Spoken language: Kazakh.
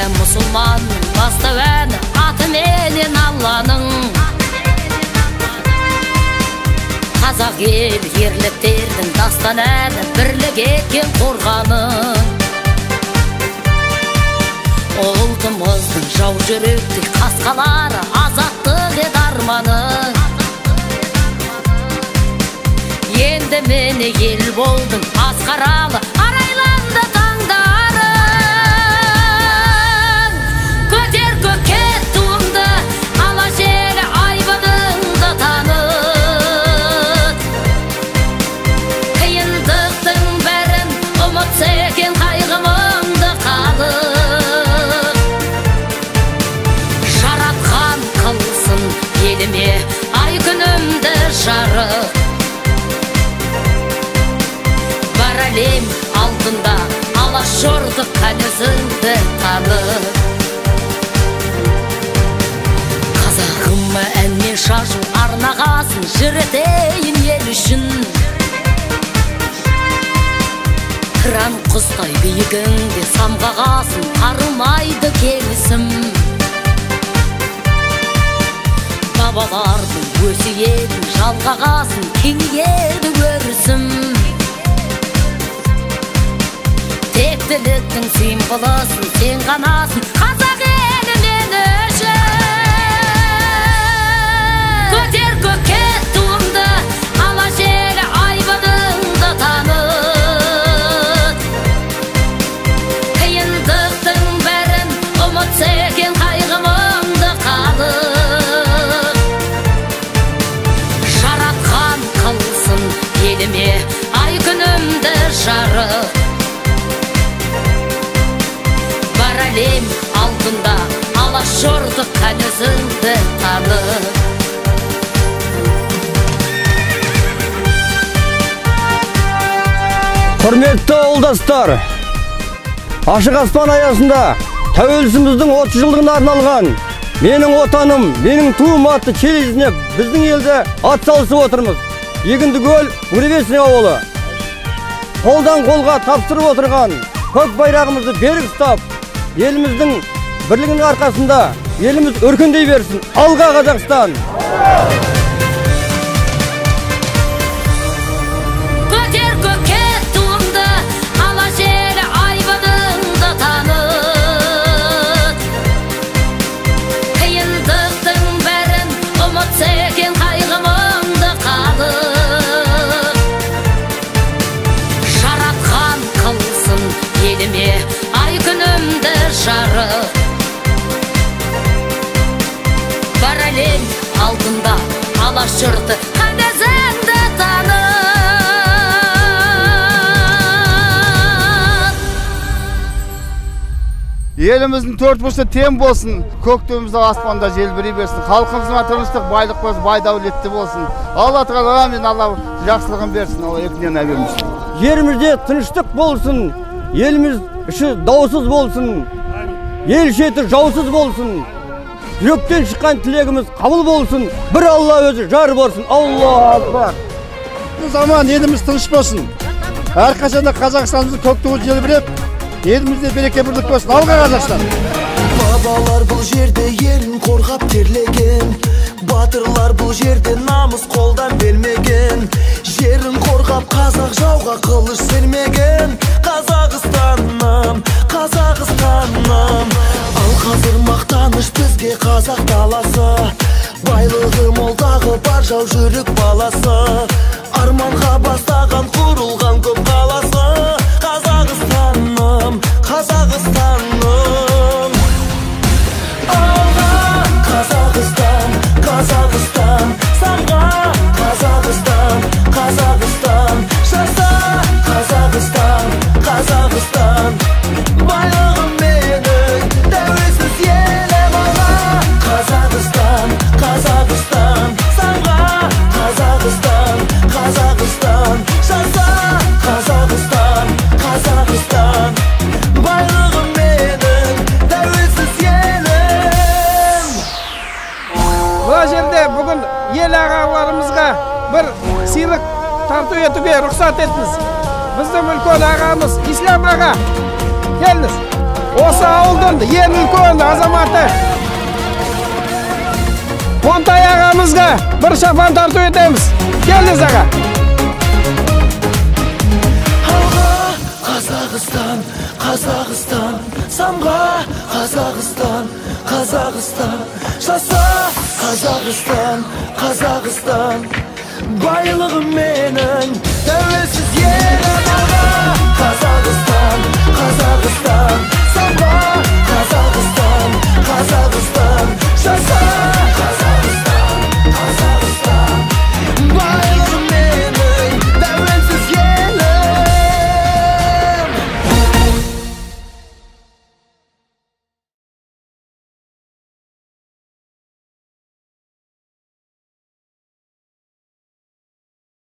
Бізге мұсылман бастауәні аты менен Алланың. Қазақ ел ерліктердің дастан әні бірлік екен қорғаның. Ұлтымыздың жау жүректей қасқалары азаттық ед арманың. Енді мені ел болдың асқаралы арайланды таңдарың. Көтер көкке туыңды ала желі айбыныңды танып. Қиындықтың бәрін ұмытса екен қайғымыңды қалып. Жаратқан қылсын еліме ай күнімді жарық. Әлем алдында алашорды қанезіңді танып. Қазағыма әнмен шашу арнағасын жүретейін ел үшін. Қыран құстай биігіңде самғағасын арылмайды келісім. Бабалардың өсиетін жалғағасын кеңейеді өрісім. Тектіліктің символысын сен ғанасың қазақ елі мен үшін. Көтер көкке туыңды ала желі айбыныңды танып. Қиындықтың бәрін ұмытса екен қайғымыңды қалып. Жаратқан қылсын еліме ай күнімді жарық. Әлем алдында алашорды қанезіңді танып. Құрметті ауылдастар, ашық аспан аясында тәуелсіздігіміздің 30 жылдығына арналған менің отаным, менің туым атты челленджіне біздің елді атсалысып отырмыз. Егіндікөл Буревестник ауылы. Қолдан қолға тапсырып отырған көк байрағымызды берік ұстап, еліміздің бірлігінің арқасында еліміз өркендей берсін. Алға Қазақстан! Көтер көкке туыңды ала желі айбыныңды танып. Қиындықтың бәрін ұмытса екен қайғымыңды қалып. Жаратқан қылсын еліме ай күнімді жарық. Бар әлем алдында алашорды қанезіңді танып. Еліміздің төрт бұрышы тең болсын, көктемімізді аспанда желбірей берсін. Халқымызға тыныштық, байлық болсын, бай дәулетті болсын. Алла тағала мен Алла жақсылығын берсін. Алла екінен әбеміз. Жерімізде тыныштық болсын, еліміз іші даусыз болсын, ел шеті жаусыз болсын. Жүректен шыққан тілегіміз қабыл болсын. Бір Алла өзі жар болсын. Аллах акбар. Заман еліміз тыныш болсын. Әрқашанда Қазақстанымыздың көк туы желбіреп, елімізде береке бірлік болсын. Алға Қазақстан. Бабалар бұл жерде елін қорғап терлеген, батырлар бұл жерде намыс қолдан бермеген. Жерін қорғап қазақ жауға қылыш сермеген. Қазақстаным, Қазақстаным. Ал қазір мақтаныш бізге қазақ даласы. Байлығы молдағы бар жау жүрек баласы. Арманға бастаған құрылған көп қаласы. Қазақстаным, Қазақстаным. Алға Қазақстан, Қазақстан. Самға Қазақстан, Қазақстан. Жаса Қазақстан, Қазақстан. Байлығым менің тәуелсіз елім. Алға Қазақстан, Қазақстан. Самға Қазақстан, Қазақстан. Жаса Қазақстан, Қазақстан. Байлығым менің тәуелсіз елім. Бұл жерде бүгін ел ағаларымызға бір сыйлық тарту етуге рұқсат етіңіз. Біздің үлкен ағамыз Ислам аға, келіңіз. осы ауылдың ең үлкен азаматы Монтай ағамызға бір шапан тарту етеміз. Келіңіз аға. Қазақстан, Қазақстан, самға Қазақстан, Қазақстан, жаса Қазақстан, Қазақстан, байлығы менің тәуелсіз елім аға. Қазақстан, Қазақстан, самға Қазақстан, Қазақстан,